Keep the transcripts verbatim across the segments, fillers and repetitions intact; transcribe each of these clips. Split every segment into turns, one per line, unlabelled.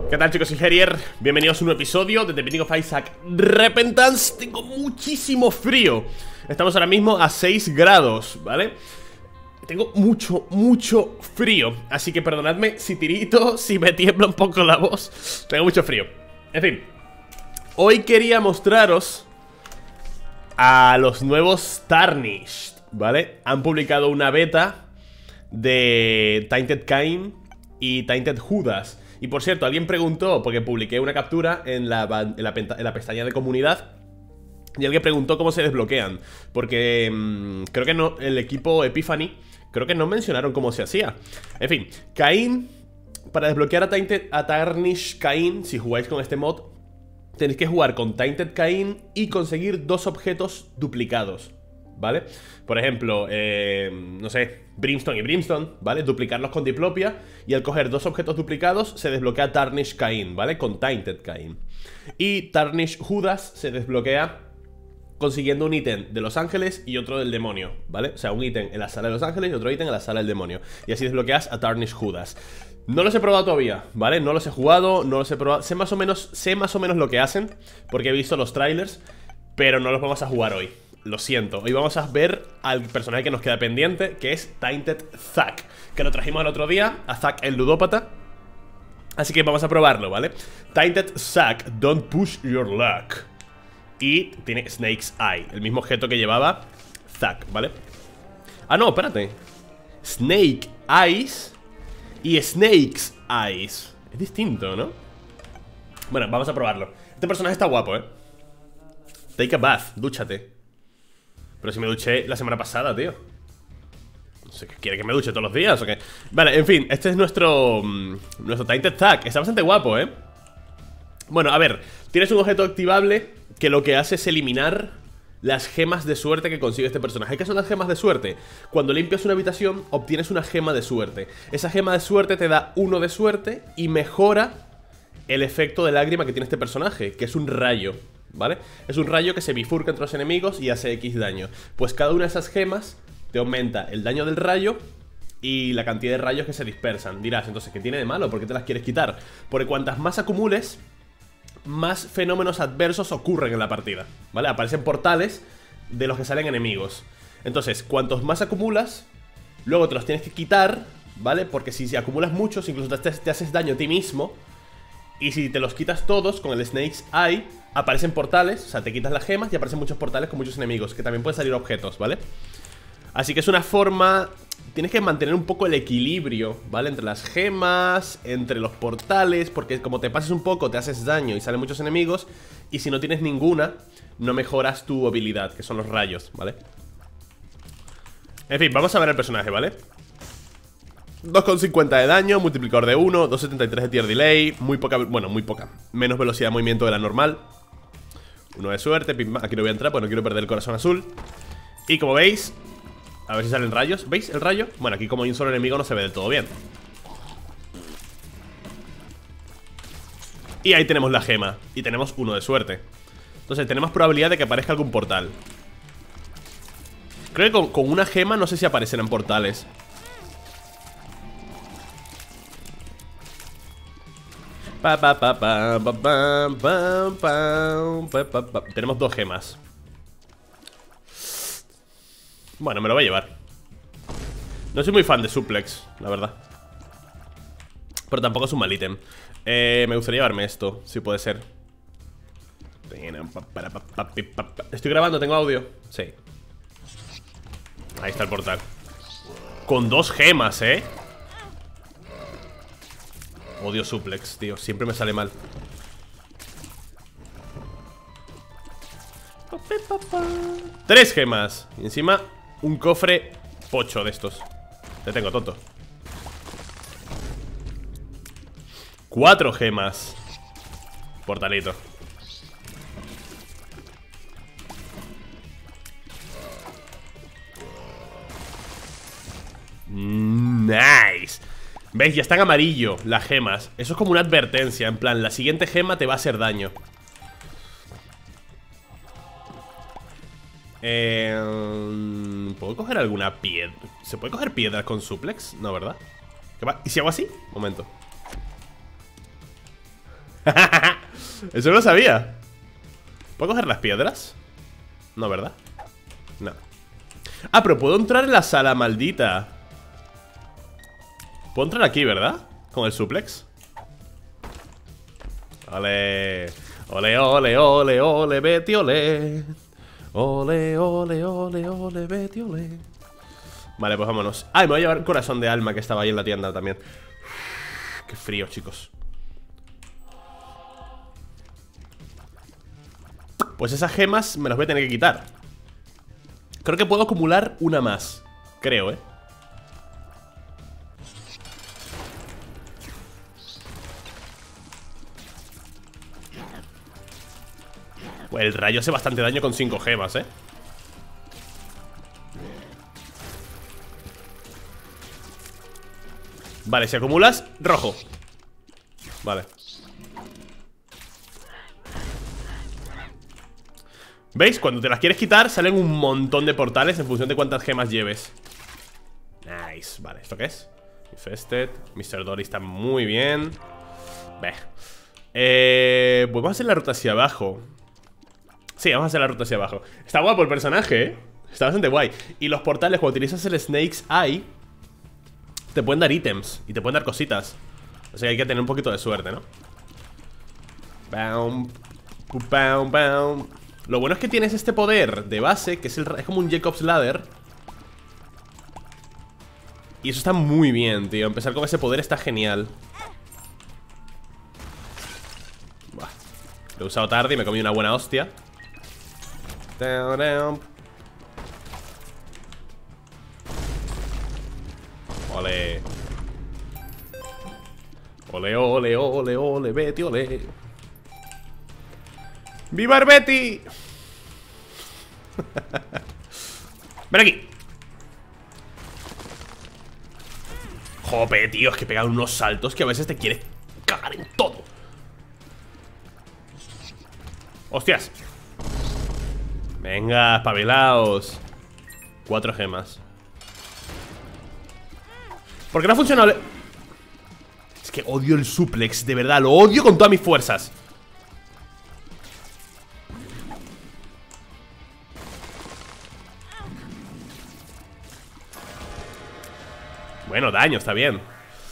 ¿Qué tal, chicos? Soy Herier, bienvenidos a un nuevo episodio de The Binding of Isaac Repentance. Tengo muchísimo frío. Estamos ahora mismo a seis grados, ¿vale? Tengo mucho, mucho frío. Así que perdonadme si tirito, si me tiembla un poco la voz. Tengo mucho frío. En fin, hoy quería mostraros a los nuevos Tarnished, ¿vale? Han publicado una beta de Tainted Cain y Tainted Judas. Y por cierto, alguien preguntó, porque publiqué una captura en la, en la, en la pestaña de comunidad, y alguien preguntó cómo se desbloquean. Porque mmm, creo que no, el equipo Epiphany, creo que no mencionaron cómo se hacía. En fin, Cain, para desbloquear a, Tainted, a Tarnished Cain, si jugáis con este mod, tenéis que jugar con Tainted Cain y conseguir dos objetos duplicados, ¿vale? Por ejemplo, eh, no sé, Brimstone y Brimstone, ¿vale? Duplicarlos con Diplopia. Y al coger dos objetos duplicados se desbloquea Tarnished Cain, ¿vale? Con Tainted Cain. Y Tarnished Judas se desbloquea consiguiendo un ítem de los ángeles y otro del demonio, ¿vale? O sea, un ítem en la sala de los ángeles y otro ítem en la sala del demonio. Y así desbloqueas a Tarnished Judas. No los he probado todavía, ¿vale? No los he jugado, no los he probado. Sé más o menos, sé más o menos lo que hacen, porque he visto los trailers, pero no los vamos a jugar hoy. Lo siento, hoy vamos a ver al personaje que nos queda pendiente, que es Tainted Zack, que lo trajimos el otro día, a Zack el ludópata. Así que vamos a probarlo, ¿vale? Tainted Zack, don't push your luck. Y tiene Snake's Eye, el mismo objeto que llevaba Zack, ¿vale? Ah, no, espérate. Snake Eyes y Snake's Eyes. Es distinto, ¿no? Bueno, vamos a probarlo. Este personaje está guapo, ¿eh? Take a bath, dúchate. Pero si me duché la semana pasada, tío. No sé, ¿quiere que me duche todos los días o qué? Vale, en fin, este es nuestro mmm, nuestro Tainted Zack. Está bastante guapo, ¿eh? Bueno, a ver, tienes un objeto activable que lo que hace es eliminar las gemas de suerte que consigue este personaje. ¿Qué son las gemas de suerte? Cuando limpias una habitación, obtienes una gema de suerte. Esa gema de suerte te da uno de suerte y mejora el efecto de lágrima que tiene este personaje, que es un rayo, ¿vale? Es un rayo que se bifurca entre los enemigos y hace X daño. Pues cada una de esas gemas te aumenta el daño del rayo y la cantidad de rayos que se dispersan. Dirás, entonces, ¿qué tiene de malo? ¿Por qué te las quieres quitar? Porque cuantas más acumules, más fenómenos adversos ocurren en la partida, ¿vale? Aparecen portales de los que salen enemigos. Entonces, cuantos más acumulas, luego te los tienes que quitar, ¿vale? Porque si, si acumulas muchos, incluso te, te haces daño a ti mismo. Y si te los quitas todos con el Snake's Eye, aparecen portales, o sea, te quitas las gemas y aparecen muchos portales con muchos enemigos, que también pueden salir objetos, ¿vale? Así que es una forma... Tienes que mantener un poco el equilibrio, ¿vale? Entre las gemas, entre los portales, porque como te pases un poco te haces daño y salen muchos enemigos. Y si no tienes ninguna, no mejoras tu habilidad, que son los rayos, ¿vale? En fin, vamos a ver el personaje, ¿vale? dos coma cincuenta de daño, multiplicador de uno, dos coma setenta y tres de tier delay. Muy poca, bueno, muy poca. Menos velocidad de movimiento de la normal. Uno de suerte, aquí no voy a entrar porque no quiero perder el corazón azul. Y como veis, a ver si salen rayos. ¿Veis el rayo? Bueno, aquí como hay un solo enemigo no se ve del todo bien. Y ahí tenemos la gema. Y tenemos uno de suerte. Entonces tenemos probabilidad de que aparezca algún portal. Creo que con, con una gema no sé si aparecerán portales. Pa, pa, pa, pa, pa, pa, pa, pa, pa, pa, pa. Tenemos dos gemas. Bueno, me lo voy a llevar. No soy muy fan de Suplex, la verdad. Pero tampoco es un mal ítem. eh, Me gustaría llevarme esto, si puede ser. Estoy grabando, tengo audio. Sí. Ahí está el portal. Con dos gemas, eh Odio Suplex, tío, siempre me sale mal. Tres gemas. Y encima un cofre pocho de estos. Te tengo, tonto. Cuatro gemas. Portalito. Nice. ¿Veis? Ya está en amarillo las gemas. Eso es como una advertencia, en plan, la siguiente gema te va a hacer daño. eh, ¿Puedo coger alguna piedra? ¿Se puede coger piedras con suplex? No, ¿verdad? ¿Qué va? ¿Y si hago así? Momento. Eso no lo sabía. ¿Puedo coger las piedras? No, ¿verdad? No. Ah, pero puedo entrar en la sala maldita. Puedo entrar aquí, ¿verdad? Con el suplex. Ole. Ole, ole, ole, ole, Betty, ole. Ole, ole, ole, ole, Betty, ole. Vale, pues vámonos. Ah, y me voy a llevar el corazón de alma que estaba ahí en la tienda también. Uf, qué frío, chicos. Pues esas gemas me las voy a tener que quitar. Creo que puedo acumular una más. Creo, ¿eh? Pues el rayo hace bastante daño con cinco gemas, ¿eh? Vale, si acumulas, rojo. Vale. ¿Veis? Cuando te las quieres quitar salen un montón de portales en función de cuántas gemas lleves. Nice. Vale, ¿esto qué es? Infested. mister Dory está muy bien. Ve. Eh, pues vamos a hacer la ruta hacia abajo. Sí, vamos a hacer la ruta hacia abajo. Está guapo el personaje, ¿eh? Está bastante guay. Y los portales, cuando utilizas el Snake's Eye, te pueden dar ítems y te pueden dar cositas. O sea que hay que tener un poquito de suerte, ¿no? Bam, bam, bam. Lo bueno es que tienes este poder de base, que es, el, es como un Jacob's Ladder. Y eso está muy bien, tío. Empezar con ese poder está genial. Buah. Lo he usado tarde y me comí una buena hostia. Ole. Ole, ole, ole, ole, Betty, ole. ¡Viva el Betty! Ven aquí. Jope, tío, es que pegan unos saltos que a veces te quieres cagar en todo. ¡Hostias! Venga, espabilaos. Cuatro gemas. ¿Por qué no ha funcionado? Es que odio el suplex, de verdad, lo odio con todas mis fuerzas. Bueno, daño, está bien.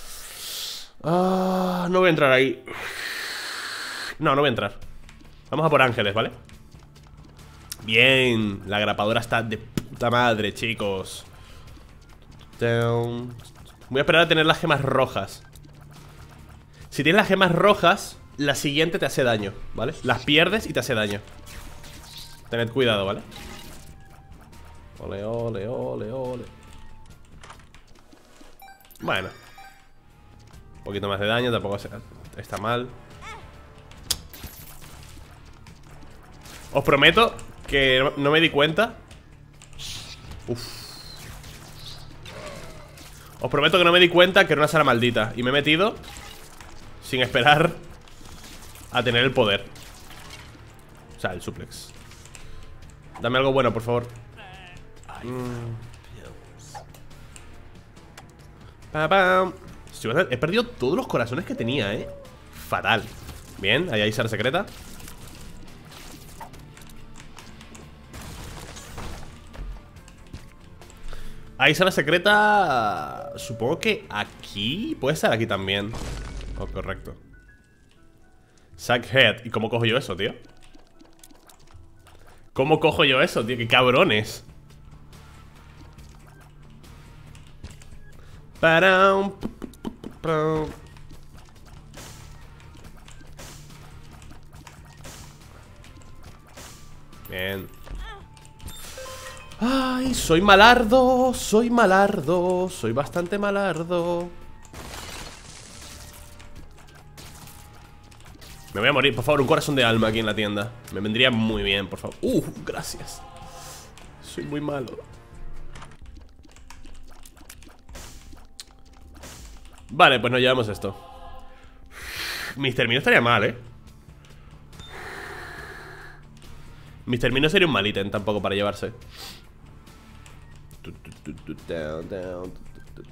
Ah, no voy a entrar ahí. No, no voy a entrar. Vamos a por ángeles, ¿vale? Bien, la grapadora está de puta madre, chicos. Down. Voy a esperar a tener las gemas rojas. Si tienes las gemas rojas, la siguiente te hace daño, ¿vale? Las pierdes y te hace daño. Tened cuidado, ¿vale? Ole, ole, ole, ole. Bueno, un poquito más de daño, tampoco está mal. Os prometo que no me di cuenta. Uf. Os prometo que no me di cuenta que era una sala maldita. Y me he metido sin esperar a tener el poder. O sea, el suplex. Dame algo bueno, por favor. mm. Pa, pa. He perdido todos los corazones que tenía, eh. Fatal. Bien, ahí hay sala secreta. Hay sala secreta. Supongo que aquí. Puede estar aquí también. Oh, correcto. Sackhead. ¿Y cómo cojo yo eso, tío? ¿Cómo cojo yo eso, tío? ¡Qué cabrones! Param. Bien. Ay, soy malardo, soy malardo, soy bastante malardo. Me voy a morir, por favor, un corazón de alma aquí en la tienda. Me vendría muy bien, por favor. Uh, gracias. Soy muy malo. Vale, pues nos llevamos esto. mister Mino estaría mal, eh. mister Mino sería un mal ítem tampoco para llevarse.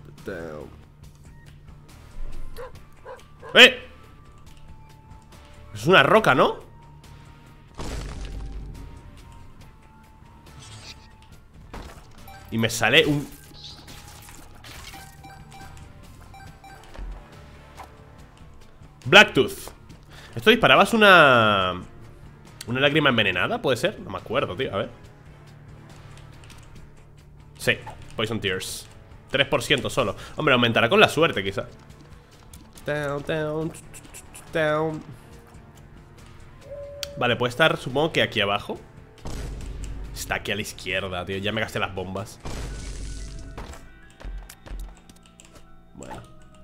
¡Eh! Es una roca, ¿no? Y me sale un... Blacktooth. ¿Esto disparabas una... una lágrima envenenada? ¿Puede ser? No me acuerdo, tío, a ver. Sí, Poison Tears tres por ciento solo. Hombre, aumentará con la suerte, quizá. Down, down, down. Vale, puede estar, supongo que aquí abajo. Está aquí a la izquierda, tío. Ya me gasté las bombas. Bueno.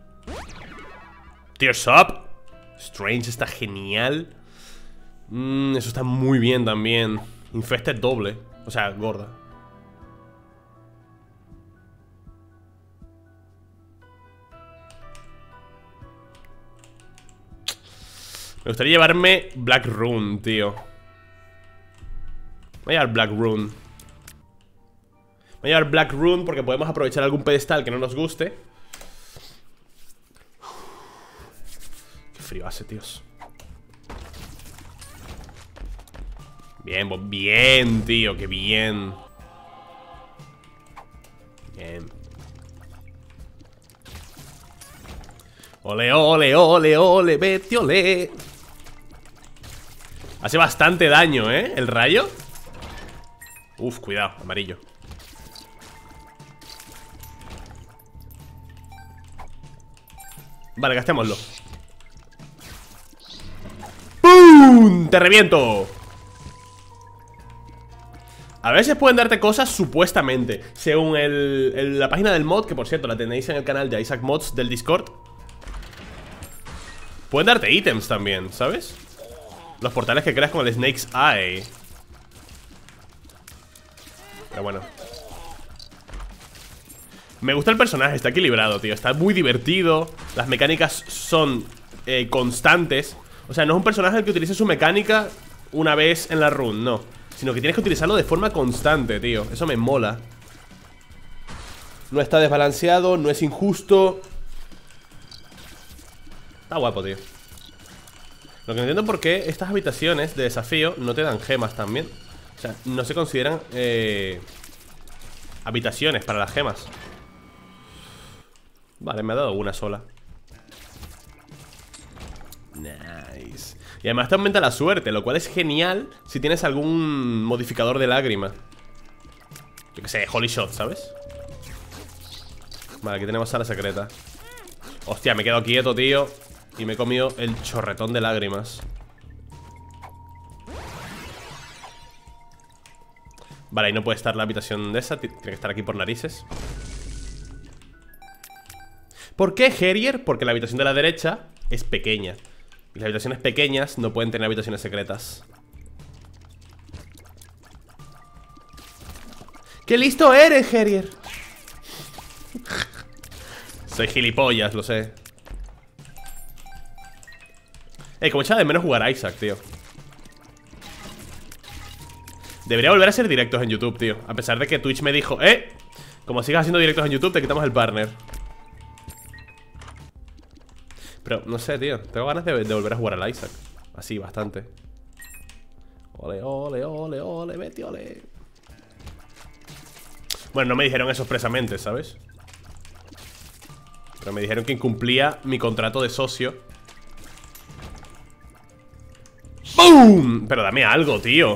Tears Up. Strange está genial. mm, Eso está muy bien también. Infested doble. O sea, gorda. Me gustaría llevarme Black Rune, tío. Voy a llevar Black Rune. Voy a llevar Black Rune porque podemos aprovechar algún pedestal que no nos guste. Qué frío hace, tíos. Bien, bien, tío, qué bien. Bien. Ole, ole, ole, ole, vete, ole. Hace bastante daño, ¿eh? El rayo. Uf, cuidado, amarillo. Vale, gastémoslo. ¡Pum! ¡Te reviento! A veces pueden darte cosas supuestamente. Según el, el, la página del mod, que por cierto la tenéis en el canal de Isaac Mods del Discord. Pueden darte ítems también, ¿sabes? Los portales que creas con el Snake's Eye. Pero bueno. Me gusta el personaje, está equilibrado, tío. Está muy divertido. Las mecánicas son eh, constantes. O sea, no es un personaje que utilice su mecánica una vez en la run, no. Sino que tienes que utilizarlo de forma constante, tío. Eso me mola. No está desbalanceado, no es injusto. Está guapo, tío. Lo que no entiendo por qué estas habitaciones de desafío no te dan gemas también. O sea, no se consideran eh, habitaciones para las gemas. Vale, me ha dado una sola. Nice. Y además te aumenta la suerte, lo cual es genial si tienes algún modificador de lágrima. Yo que sé, Holy Shot, ¿sabes? Vale, aquí tenemos sala secreta. Hostia, me he quedado quieto, tío. Y me he comido el chorretón de lágrimas. Vale, ahí no puede estar la habitación de esa. Tiene que estar aquí por narices. ¿Por qué Harrier? Porque la habitación de la derecha es pequeña. Y las habitaciones pequeñas no pueden tener habitaciones secretas. ¡Qué listo eres, Harrier! Soy gilipollas, lo sé. Eh, como echaba de menos jugar a Isaac, tío. Debería volver a hacer directos en YouTube, tío. A pesar de que Twitch me dijo, eh, como sigas haciendo directos en YouTube, te quitamos el partner. Pero, no sé, tío. Tengo ganas de, de volver a jugar al Isaac. Así, bastante. Ole, ole, ole, ole, vete, ole. Bueno, no me dijeron eso expresamente, ¿sabes? Pero me dijeron que incumplía mi contrato de socio. ¡Bum! Pero dame algo, tío.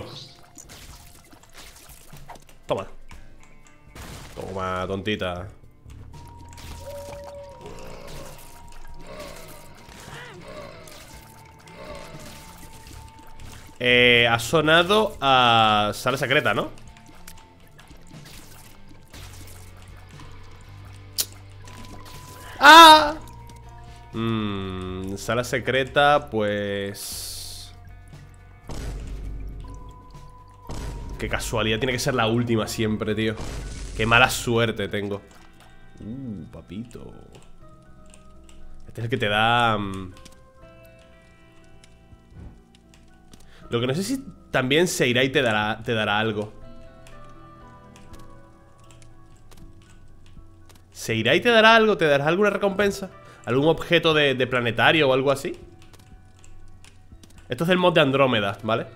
Toma. Toma, tontita. Eh, ha sonado a sala secreta, ¿no? ¡Ah! Mmm, sala secreta, pues... Qué casualidad, tiene que ser la última siempre, tío. Qué mala suerte tengo. Uh, papito. Este es el que te da... Um... Lo que no sé si también se irá y te dará, te dará algo. ¿Se irá y te dará algo? ¿Te dará alguna recompensa? ¿Algún objeto de, de planetario o algo así? Esto es el mod de Andrómeda, ¿vale?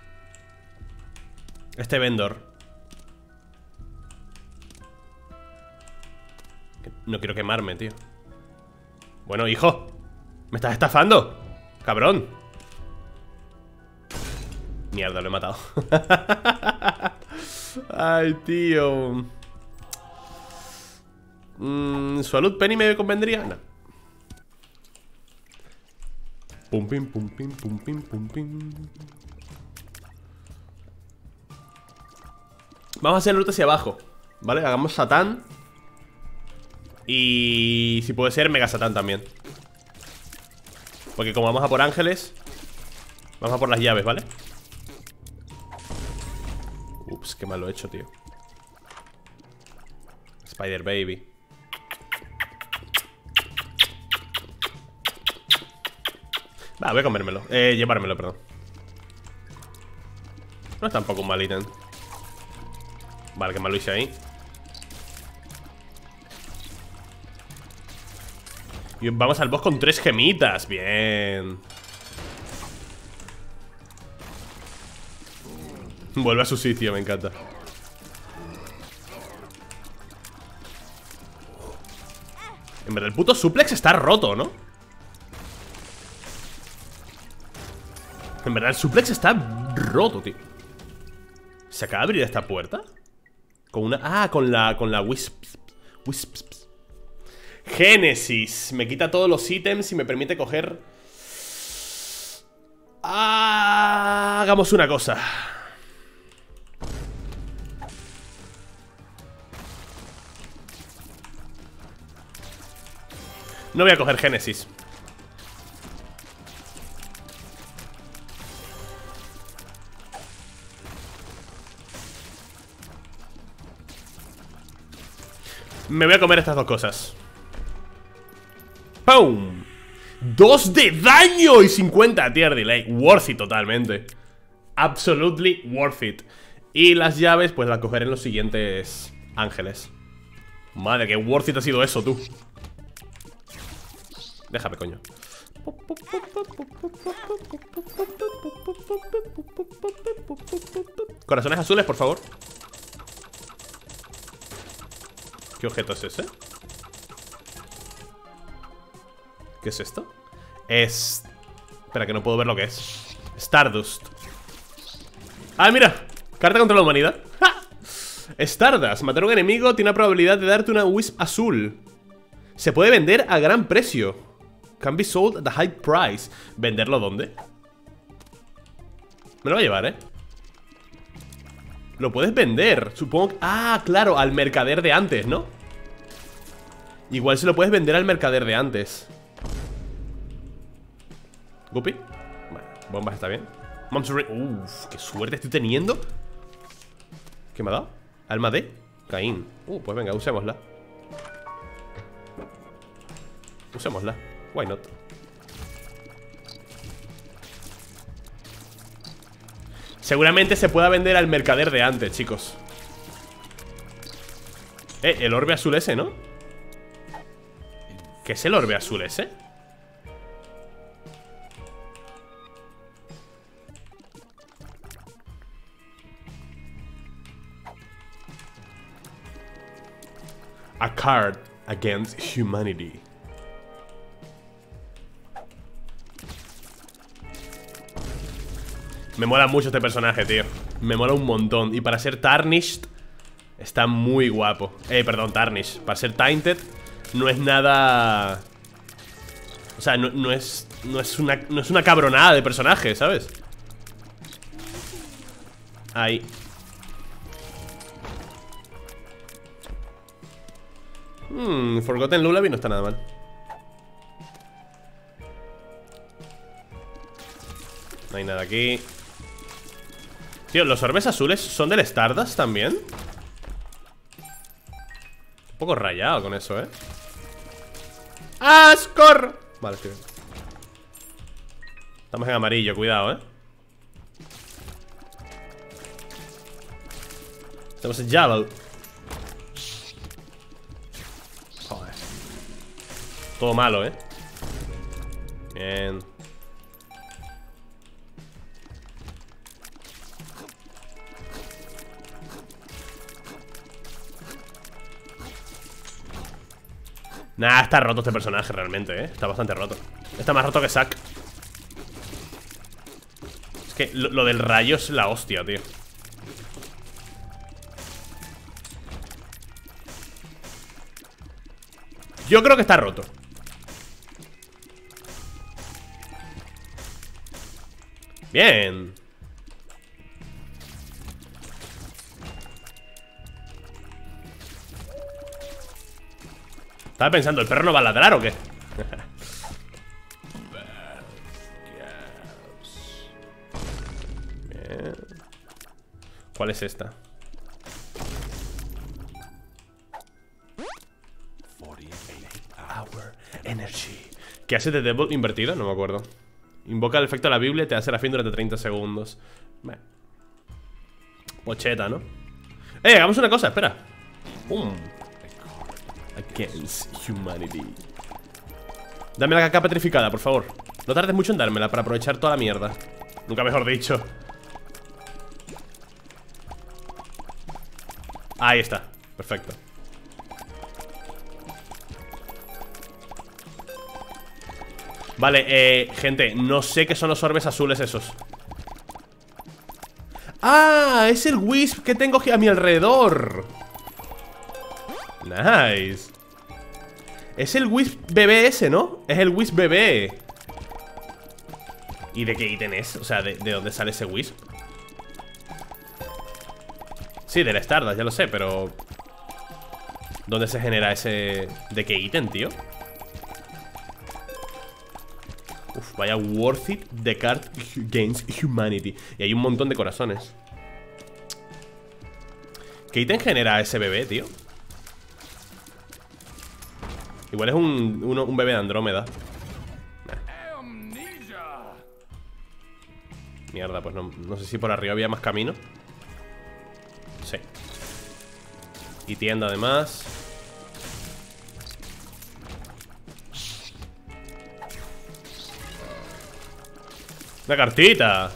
Este vendor. No quiero quemarme, tío. Bueno, hijo, ¿me estás estafando? Cabrón. Mierda, lo he matado. Ay, tío. mm, ¿Salud Penny me convendría? No. Pum, pim, pum, pim, pum, pim, pum, pim. Vamos a hacer la ruta hacia abajo, ¿vale? Hagamos Satán. Y si puede ser Mega Satán también. Porque como vamos a por ángeles, vamos a por las llaves, ¿vale? Ups, qué mal lo he hecho, tío. Spider Baby. Va, voy a comérmelo, eh, llevármelo, perdón. No es tampoco un mal ítem. Vale, qué mal lo hice ahí. Y vamos al boss con tres gemitas. Bien. Vuelve a su sitio, me encanta. En verdad, el puto suplex está roto, ¿no? En verdad, el suplex está roto, tío. ¿Se acaba de abrir esta puerta? Con una... Ah, con la... Con la Wisp. Wisp. Génesis. Me quita todos los ítems y me permite coger... Ah, hagamos una cosa. No voy a coger Génesis. Me voy a comer estas dos cosas. ¡Pum! ¡Dos de daño y cincuenta tier delay! Worth it totalmente. Absolutely worth it. Y las llaves pues las cogeré en los siguientes ángeles. Madre, qué worth it ha sido eso, tú. Déjame, coño. Corazones azules, por favor. ¿Qué objeto es ese? ¿Qué es esto? Es... Espera, que no puedo ver lo que es. Stardust. Ah, mira, carta contra la humanidad. ¡Ja! Stardust, matar a un enemigo tiene la probabilidad de darte una Wisp azul. Se puede vender a gran precio. Can be sold at a high price. ¿Venderlo dónde? Me lo va a llevar, ¿eh? Lo puedes vender, supongo que... Ah, claro, al mercader de antes, ¿no? Igual se lo puedes vender al mercader de antes. ¿Guppy? Bueno, bombas está bien. Monster... Uff, qué suerte estoy teniendo. ¿Qué me ha dado? Alma de Caín. Uh, pues venga, usémosla. Usémosla. Why not? Seguramente se pueda vender al mercader de antes, chicos. Eh, el orbe azul ese, ¿no? ¿Qué es el orbe azul ese? A card against humanity. Me mola mucho este personaje, tío. Me mola un montón. Y para ser Tarnished está muy guapo. Eh, perdón, Tarnished. Para ser Tainted no es nada... O sea, no, no es... No es una, no es una cabronada de personaje, ¿sabes? Ahí. Hmm, Forgotten Lullaby no está nada mal. No hay nada aquí. Tío, ¿los orbes azules son del Stardust también? Un poco rayado con eso, ¿eh? ¡Ascor! Vale, estoy bien. Estamos en amarillo, cuidado, ¿eh? Estamos en yellow. Joder. Todo malo, ¿eh? Bien. Nah, está roto este personaje realmente, eh. Está bastante roto. Está más roto que Zack. Es que lo, lo del rayo es la hostia, tío. Yo creo que está roto. Bien. Estaba pensando, ¿el perro no va a ladrar o qué? Bien. ¿Cuál es esta? Hour Energy. ¿Qué hace de Devil invertido? No me acuerdo. Invoca el efecto de la Biblia y te hace la fin durante treinta segundos. Bueno. Pocheta, ¿no? Eh, hagamos una cosa, espera. Pum. Against Humanity. Dame la caca petrificada, por favor. No tardes mucho en dármela para aprovechar toda la mierda. Nunca mejor dicho. Ahí está, perfecto. Vale, eh, gente, no sé qué son los orbes azules esos. ¡Ah! Es el Wisp que tengo aquí a mi alrededor. Nice. Es el Wisp bebé ese, ¿no? Es el Wisp bebé. ¿Y de qué ítem es? O sea, ¿de, de dónde sale ese Wisp? Sí, de la Stardust, ya lo sé, pero... ¿dónde se genera ese...? ¿De qué ítem, tío? Uf, vaya worth it the card gains humanity. Y hay un montón de corazones. ¿Qué ítem genera ese bebé, tío? Igual es un, uno, un bebé de Andrómeda. Nah. Mierda, pues no, no sé si por arriba había más camino. Sí. Y tienda además. ¡Una cartita!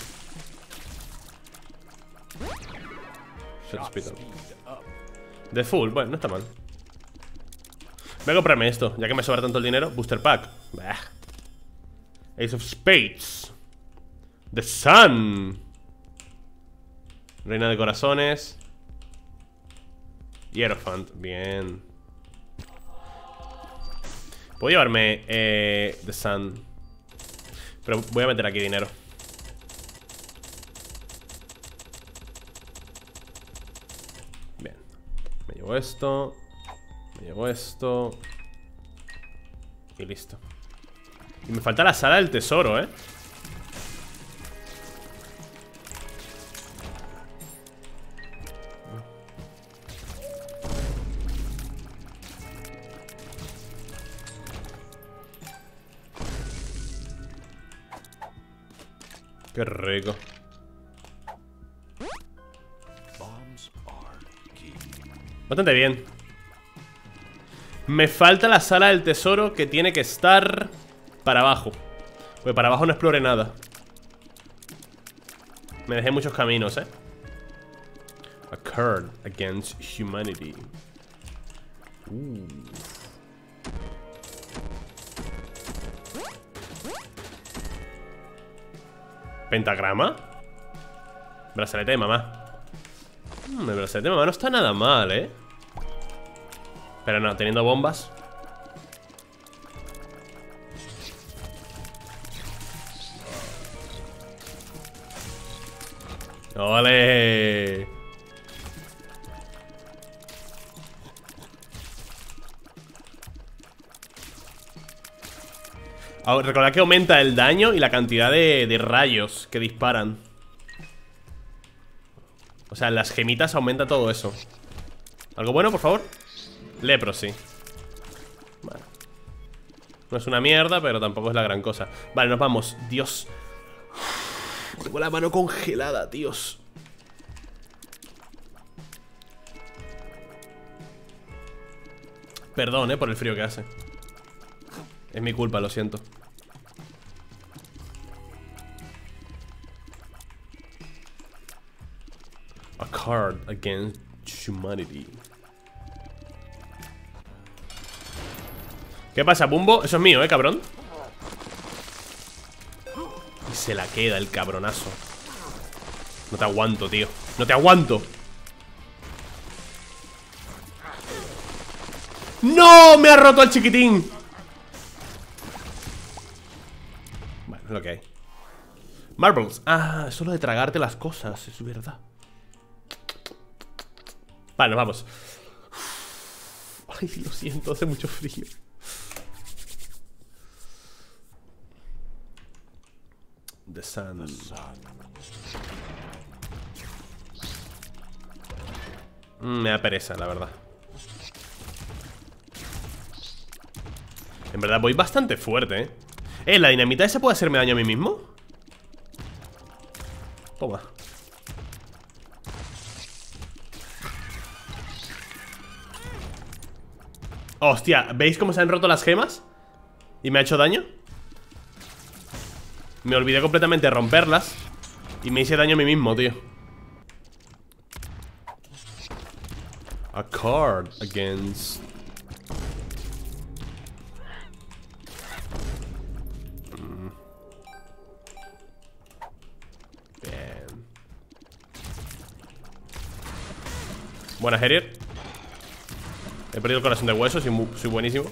De full, bueno, no está mal. Voy a comprarme esto, ya que me sobra tanto el dinero. Booster Pack. Bah. Ace of Spades. The Sun. Reina de Corazones. Hierophant, bien. Puedo llevarme eh, The Sun, pero voy a meter aquí dinero. Bien. Me llevo esto. Me llevo esto. Y listo. Y me falta la sala del tesoro, ¿eh? Qué rico. Bastante bien. Me falta la sala del tesoro, que tiene que estar para abajo. Porque para abajo no explore nada. Me dejé muchos caminos, eh. A card against humanity. uh. ¿Pentagrama? Brazalete de mamá. hmm, El brazalete de mamá no está nada mal, eh. Pero no, teniendo bombas. ¡Ole! Ahora, recordad que aumenta el daño y la cantidad de, de rayos que disparan. O sea, las gemitas aumenta todo eso. ¿Algo bueno, por favor? Leprosy. Vale. No es una mierda, pero tampoco es la gran cosa. Vale, nos vamos. Dios. Tengo la mano congelada, Dios. Perdón, eh, por el frío que hace. Es mi culpa, lo siento. A card against humanity. ¿Qué pasa, Bumbo? Eso es mío, ¿eh, cabrón? Y se la queda el cabronazo. No te aguanto, tío. No te aguanto. ¡No! Me ha roto el chiquitín. Bueno, es lo que hay. Marbles. Ah, es solo de tragarte las cosas, es verdad. Vale, nos vamos. Ay, lo siento, hace mucho frío. The sun. Mm, me da pereza, la verdad. En verdad voy bastante fuerte, ¿eh? Eh, ¿la dinamita esa puede hacerme daño a mí mismo? Toma. Hostia, ¿veis cómo se han roto las gemas? ¿Y me ha hecho daño? Me olvidé completamente de romperlas y me hice daño a mí mismo, tío. A card against... Mm. Bien. Buena, Harrier. He perdido el corazón de hueso, soy, muy, soy buenísimo.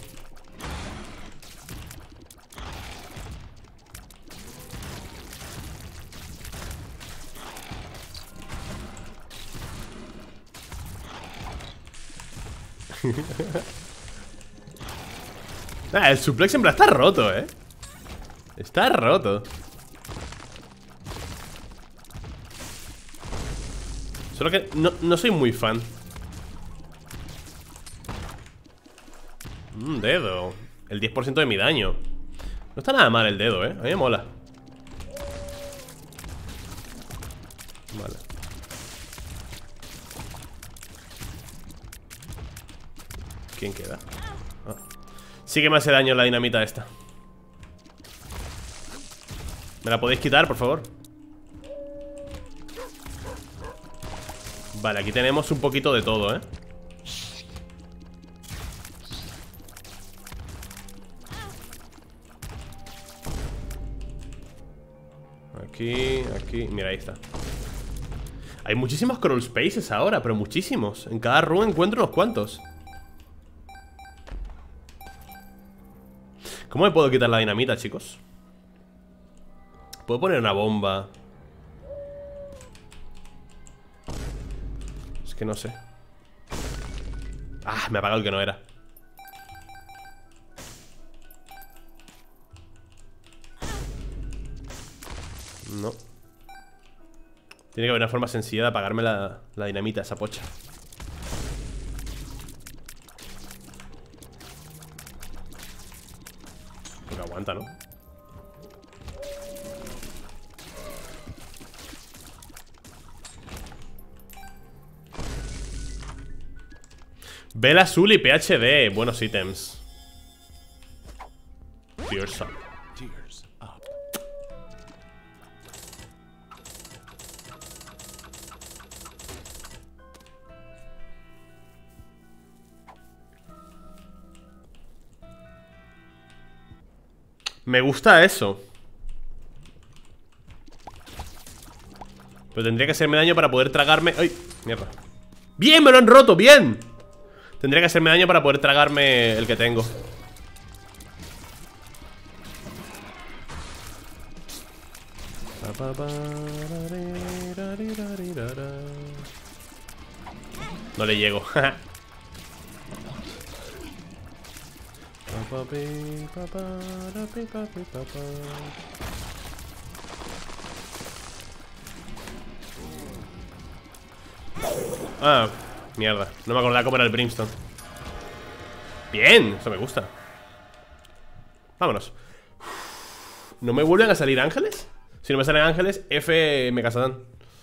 Ah, el suplex en verdad está roto, eh. Está roto. Solo que no, no soy muy fan. Un dedo. El diez por ciento de mi daño. No está nada mal el dedo, eh. A mí me mola. Vale. ¿Quién queda? Ah. Sí que me hace daño la dinamita esta. ¿Me la podéis quitar, por favor? Vale, aquí tenemos un poquito de todo, ¿eh? Aquí, aquí, mira, ahí está. Hay muchísimos crawl spaces ahora, pero muchísimos. En cada run encuentro unos cuantos. ¿Cómo me puedo quitar la dinamita, chicos? ¿Puedo poner una bomba? Es que no sé. Ah, me ha apagado el que no era. No. Tiene que haber una forma sencilla de apagarme la, la dinamita, esa pocha. Porque aguanta, ¿no? Vela azul y P H D. Buenos ítems. Tears up. Tears up. Me gusta eso. Pero tendría que hacerme daño para poder tragarme... ¡Ay! Mierda. ¡Bien! ¡Me lo han roto! ¡Bien! Tendría que hacerme daño para poder tragarme el que tengo. No le llego. Ah, mierda. No me acordaba cómo era el Brimstone. Bien, eso me gusta. Vámonos. ¿No me vuelven a salir ángeles? Si no me salen ángeles, F me casarán.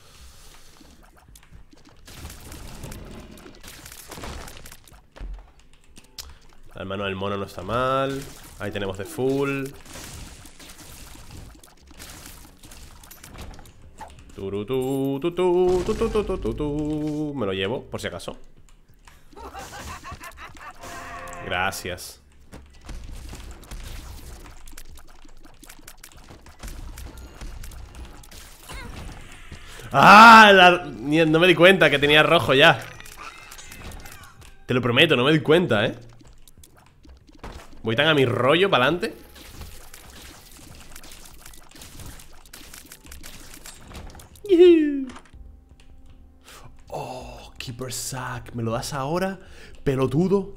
La mano del mono no está mal. Ahí tenemos de full. Turutu, tu, tu, tu, tu, tu, tu, tu, tu. Me lo llevo, por si acaso. Gracias. ¡Ah! La... No me di cuenta que tenía rojo ya. Te lo prometo, no me di cuenta, ¿eh? Voy tan a mi rollo para adelante. Oh, Keeper Sack. ¿Me lo das ahora? Pelotudo.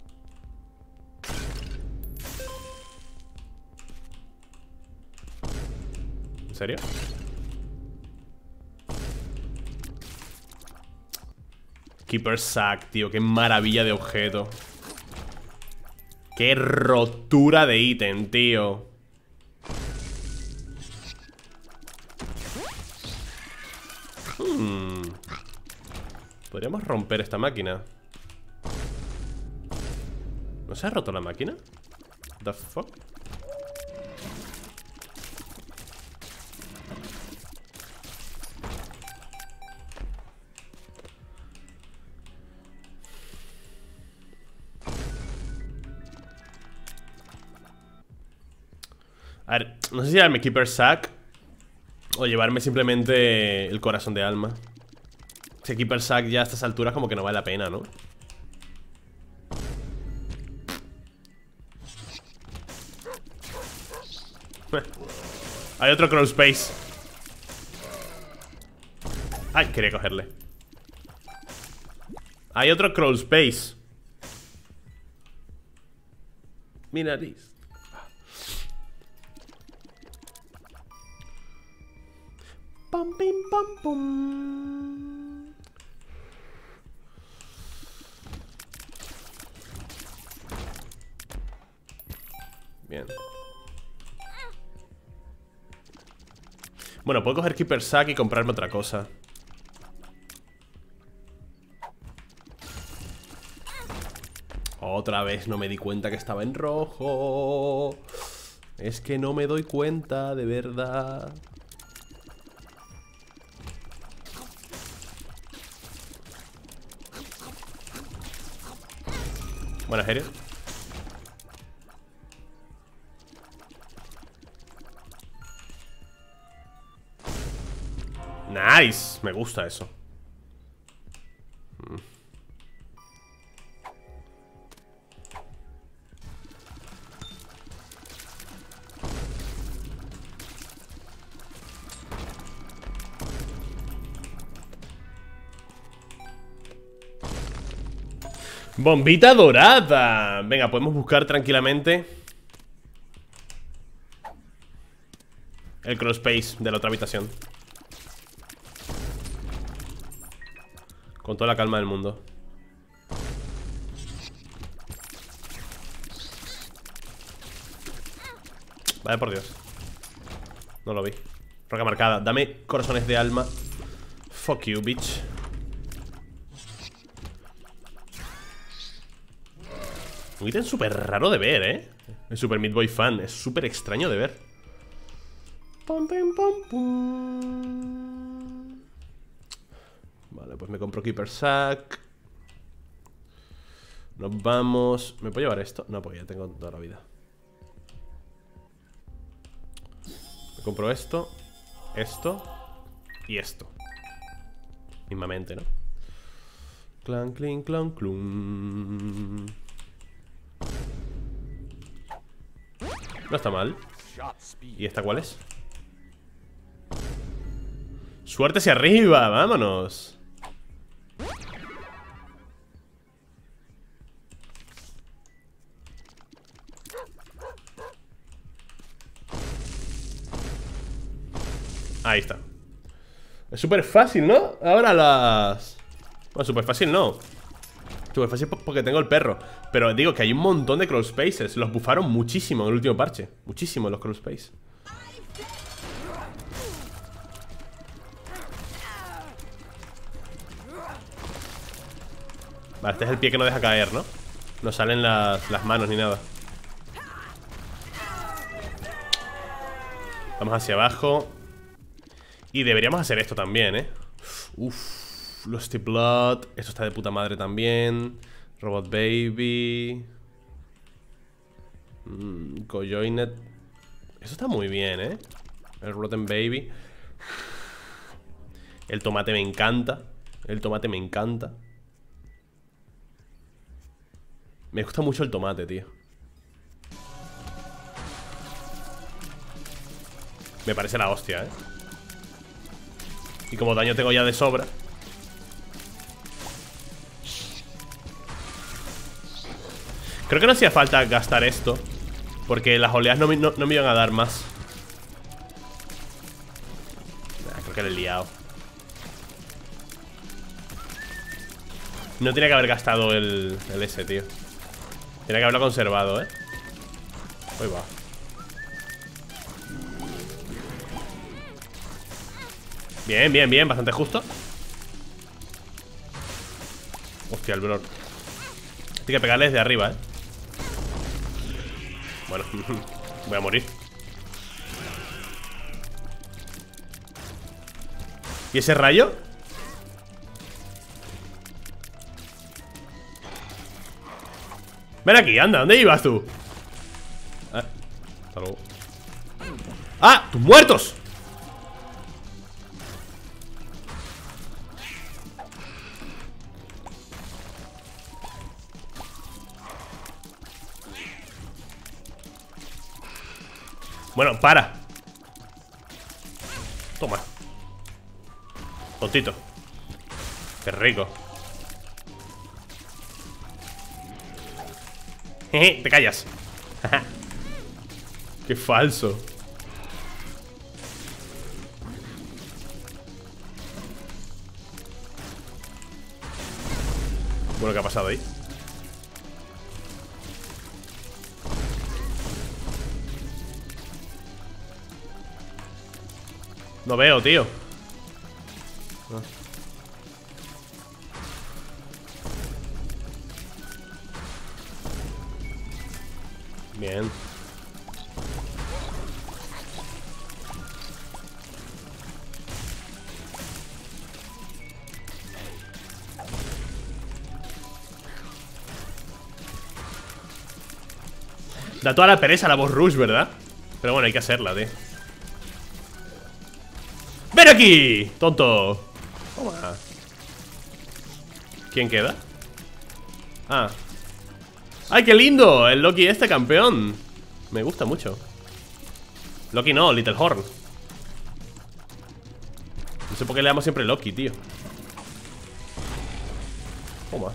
¿En serio? Keeper Sack, tío. Qué maravilla de objeto. Qué rotura de ítem, tío. Hmm. Podríamos romper esta máquina. ¿No se ha roto la máquina? The fuck? A ver, no sé si llevarme Keeper Sack o llevarme simplemente el corazón de alma. Si Keeper Sack ya a estas alturas como que no vale la pena, ¿no? Hay otro Crawl Space. Ay, quería cogerle. Hay otro Crawl Space. Mi nariz. Pam, pim, pam, pum. Bien. Bueno, puedo coger Keeper Sack y comprarme otra cosa. Otra vez no me di cuenta que estaba en rojo. Es que no me doy cuenta, de verdad. Buenas, Jerez. Nice, me gusta eso. mm. Bombita dorada. Venga, podemos buscar tranquilamente el Crawl Space de la otra habitación con toda la calma del mundo. Vaya por Dios. No lo vi. Roca marcada. Dame corazones de alma. Fuck you, bitch. Un ítem súper raro de ver, ¿eh? El Super Meat Boy Fan. Es súper extraño de ver. Pum, pum, pum, pum. Vale, pues me compro Keeper Sack. Nos vamos. ¿Me puedo llevar esto? No, porque ya tengo toda la vida. Me compro esto, esto y esto. Mismamente, ¿no? Clan, clink, clan, clum. No está mal. ¿Y esta cuál es? ¡Suerte hacia arriba! ¡Vámonos! Ahí está. Es súper fácil, ¿no? Ahora las... Bueno, súper fácil no. Súper fácil porque tengo el perro. Pero digo que hay un montón de crawl spaces. Los bufaron muchísimo en el último parche. Muchísimo los crawl spaces. Vale, este es el pie que no deja caer, ¿no? No salen las, las manos ni nada. Vamos hacia abajo. Y deberíamos hacer esto también, ¿eh? Uff, Lusty Blood. Esto está de puta madre también. Robot Baby. mm, Cojoinet. Eso está muy bien, ¿eh? El Rotten Baby. El tomate me encanta. El tomate me encanta. Me gusta mucho el tomate, tío. Me parece la hostia, eh. Y como daño tengo ya de sobra. Creo que no hacía falta gastar esto, porque las oleadas no, no, no me iban a dar más. Nah, creo que le he liado. No tenía que haber gastado el, el ese, tío. Tenía que haberlo conservado, eh. Ahí va. Bien, bien, bien, bastante justo. Hostia, el blur. Hay que pegarle desde arriba, eh. Bueno, voy a morir. ¿Y ese rayo? Ven aquí, anda, ¿dónde ibas tú? Ah, hasta luego. ¡Ah! ¡Tus muertos! Bueno, para. Toma. Tontito. Qué rico. Jeje, te callas. Qué falso. Bueno, ¿qué ha pasado ahí? No veo, tío. Ah. Bien. Da toda la pereza la voz rush, ¿verdad? Pero bueno, hay que hacerla, tío. ¡Ven aquí! ¡Tonto! Toma. ¿Quién queda? Ah. ¡Ay, qué lindo! El Loki este, campeón. Me gusta mucho. Loki no, Little Horn. No sé por qué le damos siempre Loki, tío. Toma.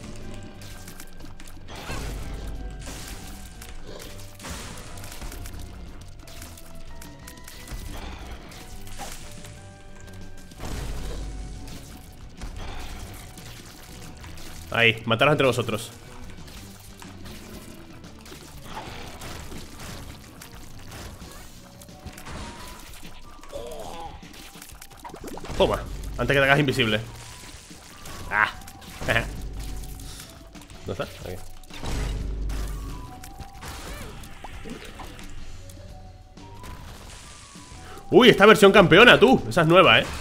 Ahí, mataros entre vosotros. Toma, antes que te hagas invisible. Ah. ¿Dónde está? Aquí. Uy, esta versión campeona, tú. Esa es nueva, eh.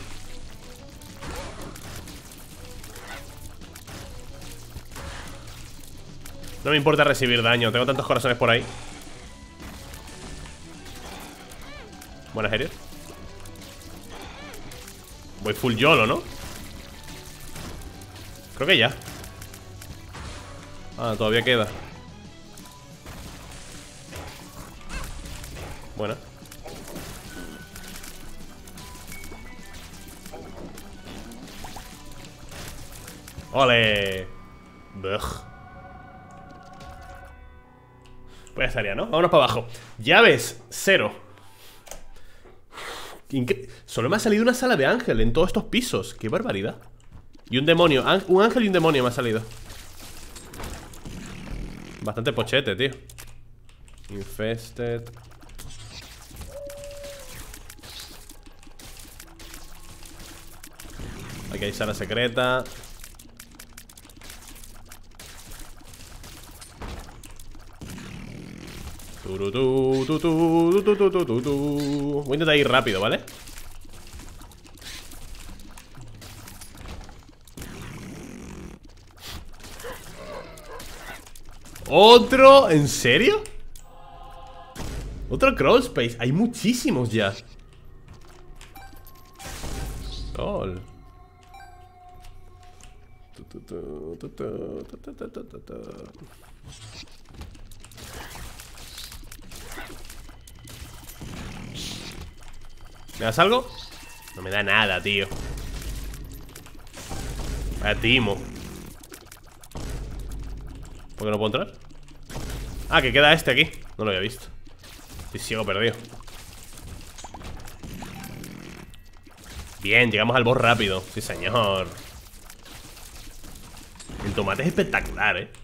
No me importa recibir daño, tengo tantos corazones por ahí. Buenas, Heriot. Voy full YOLO, ¿no? Creo que ya. Ah, todavía queda. Buena. ¡Ole! Bugh. Pues ya estaría, ¿no? Vámonos para abajo. Llaves, cero. Incre Solo me ha salido una sala de ángel en todos estos pisos. ¡Qué barbaridad! Y un demonio, un ángel y un demonio me ha salido. Bastante pochete, tío. Infested. Aquí hay sala secreta. Turutu, tu, tu, tu, tu, tu, tu, tu. Voy a intentar ir rápido, ¿vale? ¿Otro? ¿En serio? Otro crawl space. Hay muchísimos ya. sol. ¿Me das algo? No me da nada, tío. Vaya timo. ¿Por qué no puedo entrar? Ah, que queda este aquí. No lo había visto. Estoy ciego perdido. Bien, llegamos al boss rápido. Sí, señor. El tomate es espectacular, eh.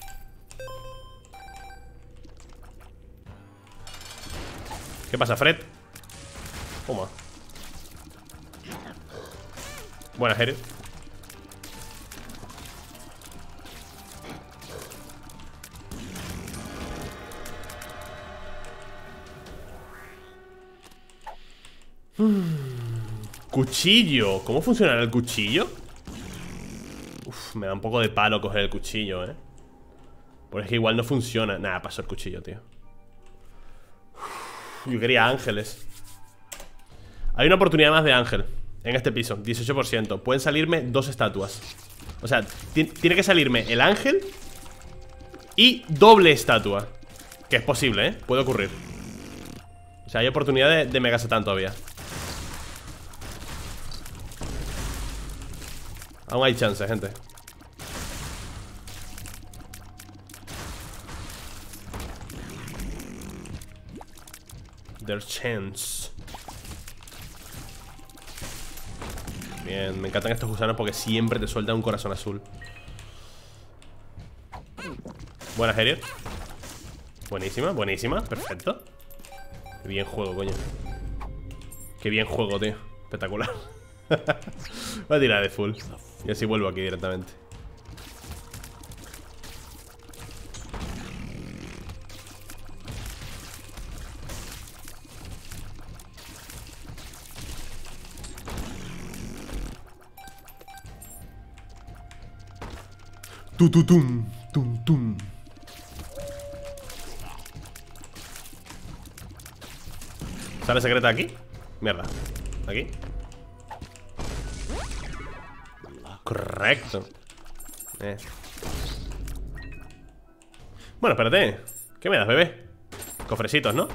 ¿Qué pasa, Fred? Toma. Buena, Jerry. Cuchillo. ¿Cómo funcionará el cuchillo? Uf, me da un poco de palo coger el cuchillo, eh. Porque es que igual no funciona. Nada, pasó el cuchillo, tío. Uf, yo quería ángeles. Hay una oportunidad más de ángel en este piso, dieciocho por ciento. Pueden salirme dos estatuas. O sea, tiene que salirme el ángel y doble estatua. Que es posible, eh, puede ocurrir. O sea, hay oportunidad de, de Mega Satán todavía. Aún hay chance, gente. There's chance. Bien, me encantan estos gusanos porque siempre te sueltan un corazón azul. Buena, Harriet. Buenísima, buenísima, perfecto. Qué bien juego, coño. Qué bien juego, tío. Espectacular. Voy a tirar de full y así vuelvo aquí directamente. Tu tu tum, tum tum. ¿Sale secreta aquí? Mierda. Aquí. Correcto. eh. Bueno, espérate. ¿Qué me das, bebé? Cofrecitos, ¿no?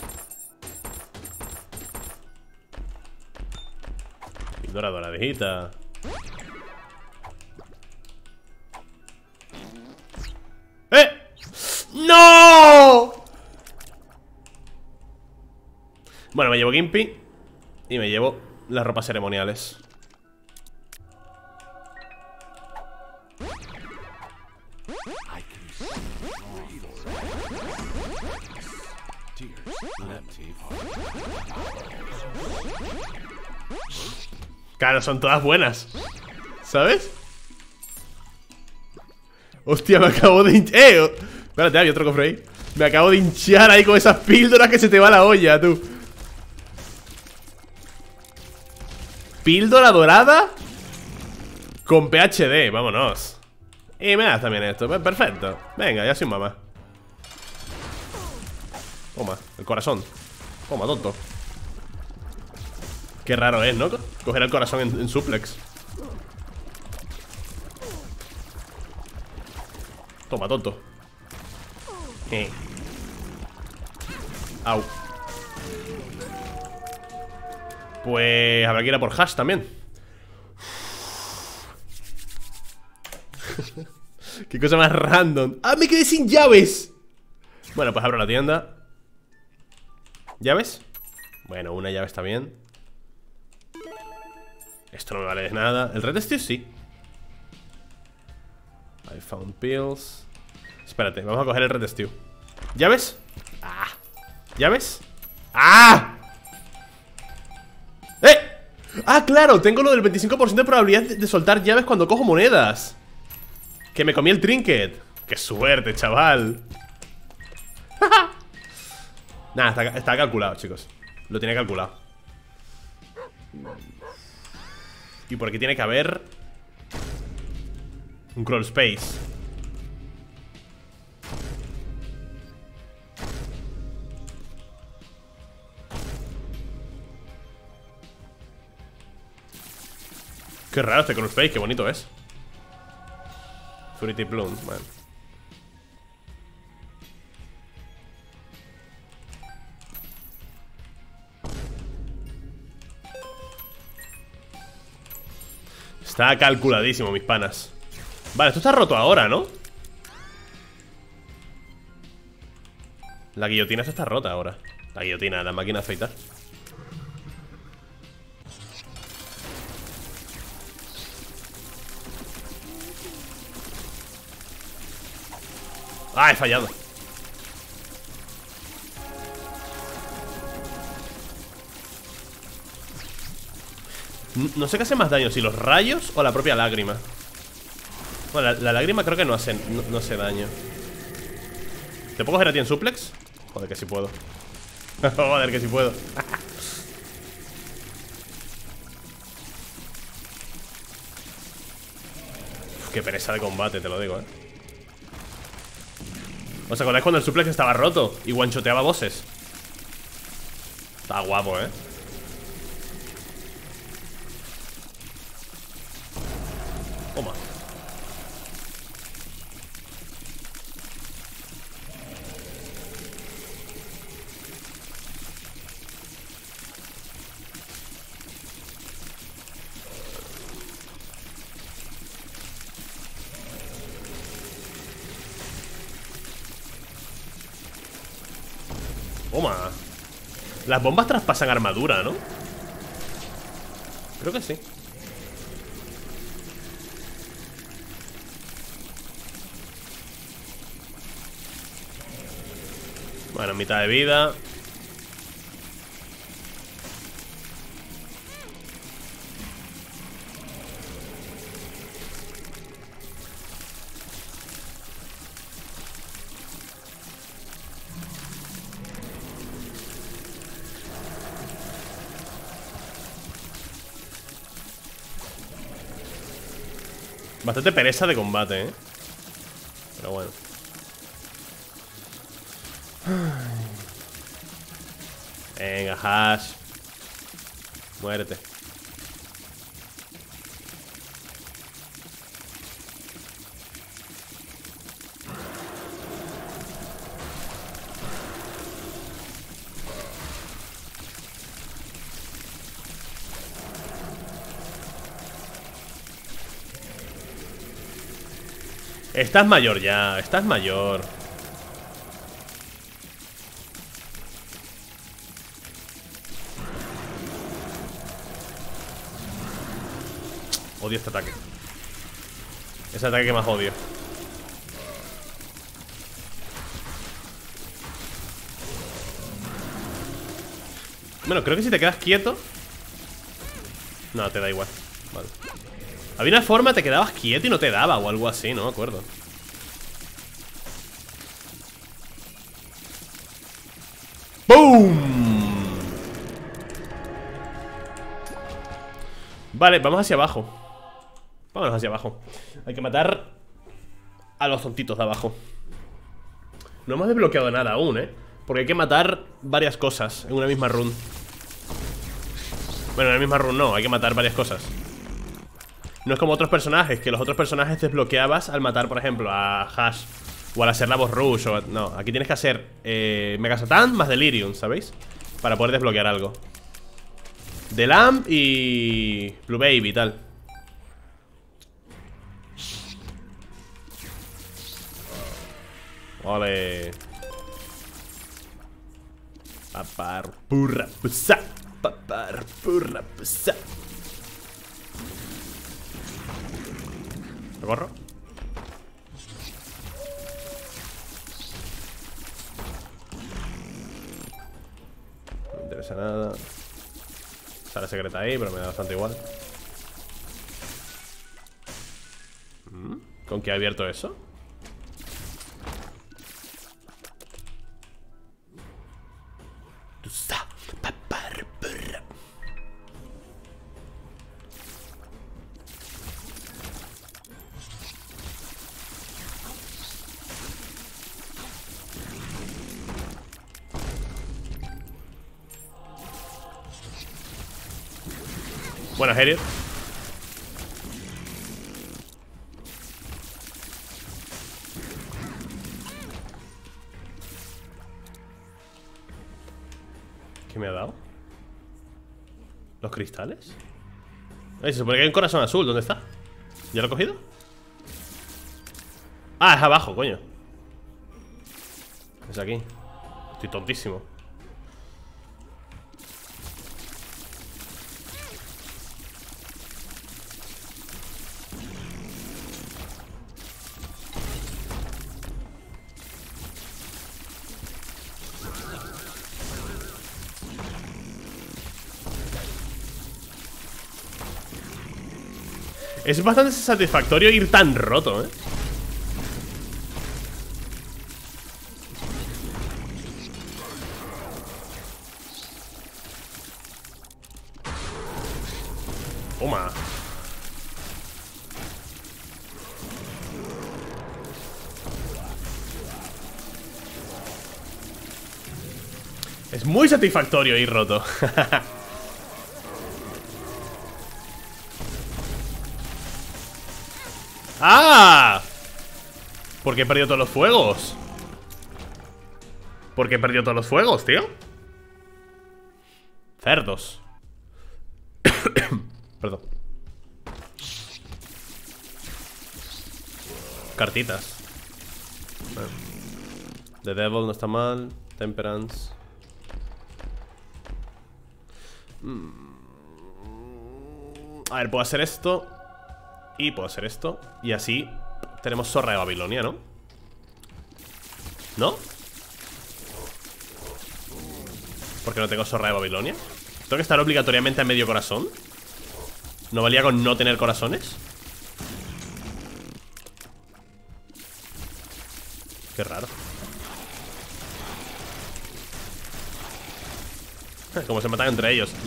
Píldora doradita. ¡Eh! ¡No! Bueno, me llevo Gimpy y me llevo las ropas ceremoniales. Claro, son todas buenas, ¿sabes? Hostia, me acabo de hinchar. ¡Eh! Espérate, hay otro cofre ahí. Me acabo de hinchar ahí con esas píldoras que se te va la olla, tú. Píldora dorada con P H D, vámonos. Y me das también esto, perfecto. Venga, ya soy mamá. Toma, el corazón. Toma, tonto. Qué raro es, ¿no? Coger el corazón en, en suplex. Toma, tonto. Eh. Au. Pues habrá que ir a por Hash también. Qué cosa más random. ¡Ah, me quedé sin llaves! Bueno, pues abro la tienda. ¿Llaves? Bueno, una llave está bien. Esto no me vale de nada. El Red Steel sí. I found pills. Espérate, vamos a coger el Red Steel. ¿Llaves? ¡Ah! ¿Llaves? ¡Ah! ¡Eh! ¡Ah, claro! Tengo lo del veinticinco por ciento de probabilidad de, de soltar llaves cuando cojo monedas. Que me comí el trinket. ¡Qué suerte, chaval! Nada, está, está calculado, chicos. Lo tiene calculado. Y por aquí tiene que haber un crawl space. Qué raro este Cruel Face, qué bonito es. Fruity Plum, bueno. Está calculadísimo, mis panas. Vale, esto está roto ahora, ¿no? La guillotina esta está rota ahora. La guillotina, la máquina de afeitar. Ah, he fallado. No sé qué hace más daño, si los rayos o la propia lágrima. Bueno, la, la lágrima creo que no hace, no, no hace daño. ¿Te puedo coger a ti en suplex? Joder, que sí puedo. Joder, que sí puedo. Uf, qué pereza de combate, te lo digo, eh. ¿Os acordáis cuando el suplex estaba roto y guanchoteaba bosses? Está guapo, eh. Toma. Toma. Las bombas traspasan armadura, ¿no? Creo que sí. Bueno, mitad de vida. Bastante pereza de combate, ¿eh? Pero bueno. Venga, Hash. Muérete. Estás mayor ya, estás mayor. Odio este ataque. Es el ataque que más odio. Bueno, creo que si te quedas quieto. No, te da igual. Vale. Había una forma, te quedabas quieto y no te daba o algo así, no me acuerdo. ¡Boom! Vale, vamos hacia abajo. Vámonos hacia abajo. Hay que matar a los tontitos de abajo. No hemos desbloqueado nada aún, ¿eh? Porque hay que matar varias cosas en una misma run. Bueno, en la misma run no, hay que matar varias cosas. No es como otros personajes, que los otros personajes desbloqueabas al matar, por ejemplo, a Hash o al hacer la boss rush o... No, aquí tienes que hacer eh, Mega Satan más Delirium, ¿sabéis? Para poder desbloquear algo. The Lamp y Blue Baby y tal. Vale. Papar purra pusa. Papar purra pusa. ¿Lo corro? No me interesa nada. Sala secreta ahí, pero me da bastante igual. ¿Con qué ha abierto eso? Bueno, Harriet. ¿Qué me ha dado? ¿Los cristales? Ay, se supone que hay un corazón azul. ¿Dónde está? ¿Ya lo he cogido? Ah, es abajo, coño. Es aquí. Estoy tontísimo. Es bastante satisfactorio ir tan roto, ¿eh? Toma. Es muy satisfactorio ir roto. ¡Ah! ¿Por qué he perdido todos los fuegos? ¿Por qué he perdido todos los fuegos, tío? Cerdos. Perdón. Cartitas. The Devil no está mal. Temperance. A ver, puedo hacer esto. Y puedo hacer esto. Y así tenemos Zorra de Babilonia, ¿no? ¿No? ¿Por qué no tengo Zorra de Babilonia? ¿Tengo que estar obligatoriamente a medio corazón? ¿No valía con no tener corazones? Qué raro. Como se matan entre ellos.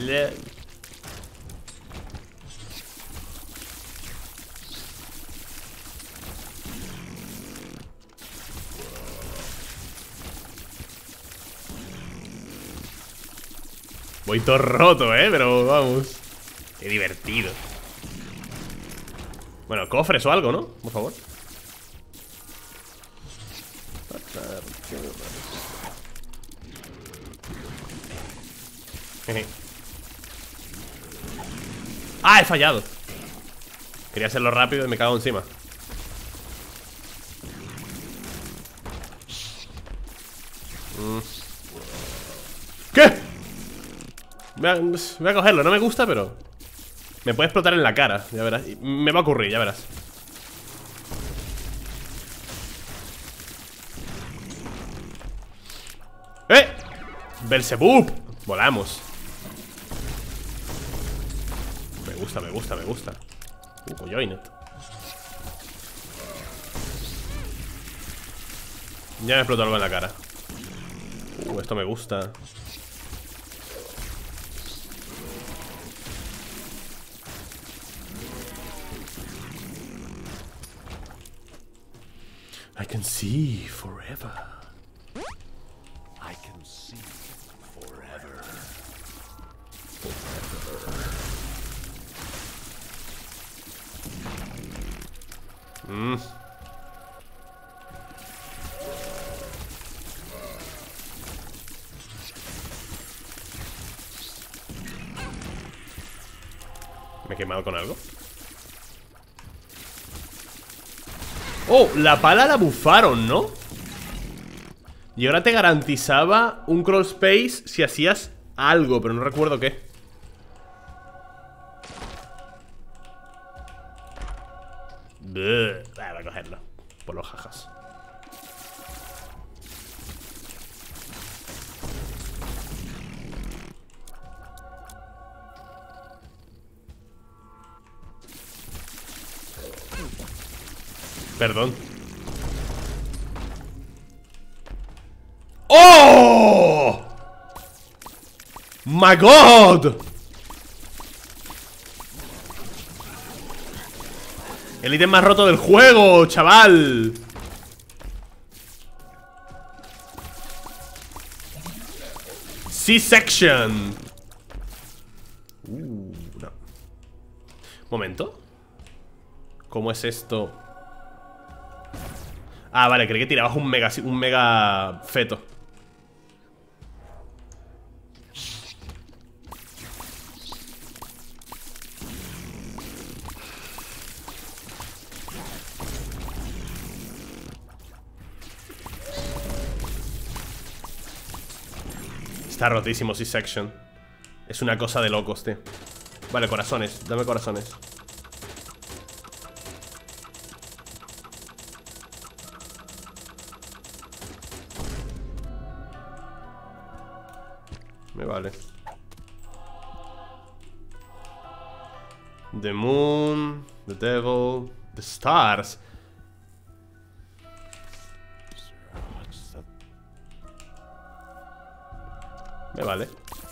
Voy todo roto, eh, pero vamos. Qué divertido. Bueno, cofres o algo, ¿no? Por favor. ¡Ah, he fallado! Quería hacerlo rápido y me cago encima. mm. ¿Qué? Voy a, voy a cogerlo, no me gusta, pero me puede explotar en la cara, ya verás. Me va a ocurrir, ya verás. ¡Eh! ¡Belzebub! Volamos. Me gusta, me gusta, me gusta. Uh, cojoinet. Ya me explotó algo en la cara. Uh, esto me gusta. I can see forever. I can see forever. Forever. Mm. ¿Me he quemado con algo? Oh, la pala la bufaron, ¿no? Y ahora te garantizaba un crawl space si hacías algo, pero no recuerdo qué. Buh, voy a cogerlo por los jajas. Perdón. ¡Oh! ¡My God! El ítem más roto del juego, chaval. C-section. Uh, no. Momento. ¿Cómo es esto? Ah, vale, creí que tirabas un mega, un mega feto. Está rotísimo C-Section. Es una cosa de locos, tío. Vale, corazones, dame corazones. Me vale. The moon, the devil, the stars. Me vale.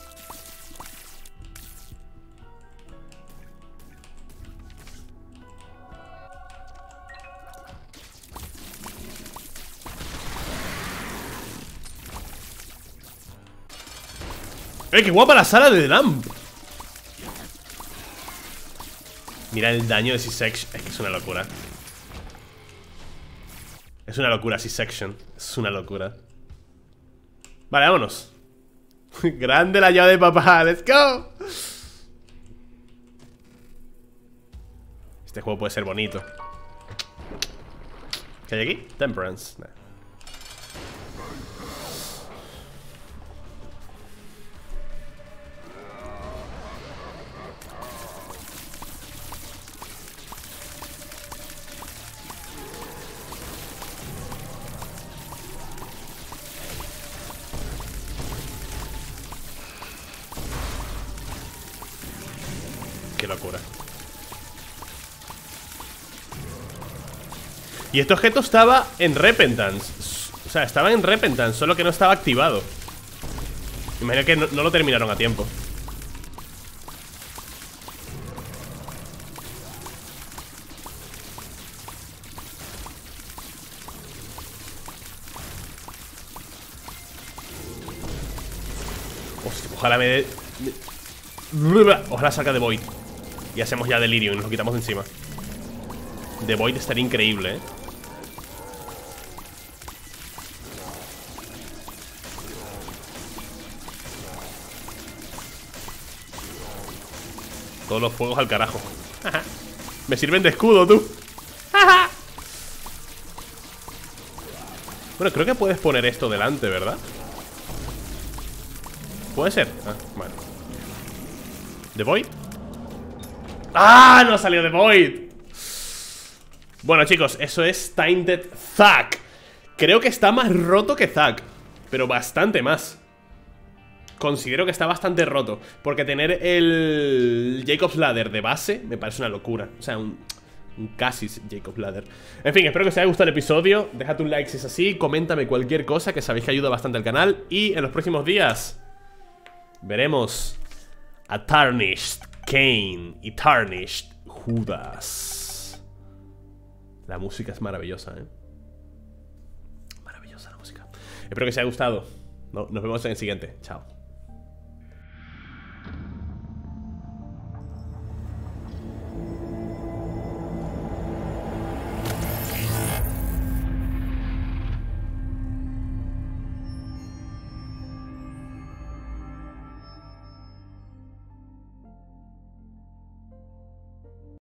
¡Eh, qué guapa la sala de Lamp! Mira el daño de C-Section. Es que es una locura. Es una locura C-Section. Es una locura. Vale, vámonos. Grande la llave de papá. ¡Let's go! Este juego puede ser bonito. ¿Qué hay aquí? Temperance. Nah. Qué locura. Y este objeto estaba en Repentance. O sea, estaba en Repentance, solo que no estaba activado. Imagino que no, no lo terminaron a tiempo. Hostia, ojalá me dé... Ojalá salga de Void. Y hacemos ya Delirium y nos lo quitamos de encima. The Void estaría increíble, ¿eh? Todos los fuegos al carajo. Me sirven de escudo, tú. Bueno, creo que puedes poner esto delante, ¿verdad? ¿Puede ser? Ah, vale. ¿The Void? ¡Ah! No salió The Void. Bueno, chicos, eso es Tainted Zack. Creo que está más roto que Zack, pero bastante más. Considero que está bastante roto, porque tener el Jacob's Ladder de base me parece una locura. O sea, un, un casi Jacob's Ladder. En fin, espero que os haya gustado el episodio. Déjate un like si es así, coméntame cualquier cosa, que sabéis que ayuda bastante al canal. Y en los próximos días veremos a Tarnished Cain y Tarnished Judas. La música es maravillosa, ¿eh? Maravillosa la música. Espero que os haya gustado. Nos vemos en el siguiente. Chao.